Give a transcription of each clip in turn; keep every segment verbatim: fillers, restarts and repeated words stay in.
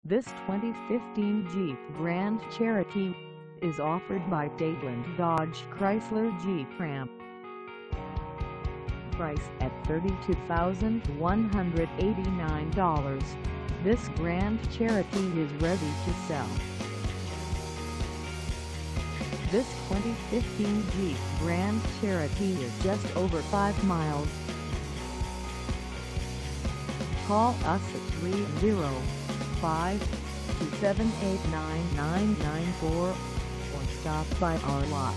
This twenty fifteen Jeep Grand Cherokee is offered by Dadeland Dodge Chrysler Jeep Ram. Price at thirty-two thousand one hundred eighty-nine dollars, this Grand Cherokee is ready to sell. This twenty fifteen Jeep Grand Cherokee is just over five miles. Call us at three zero five, two seven eight, nine nine nine four or stop by our lot.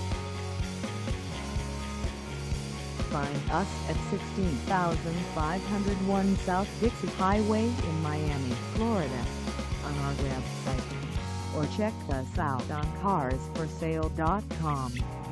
Find us at sixteen thousand five hundred one South Dixie Highway in Miami, Florida, on our website, or check us out on cars for sale dot com.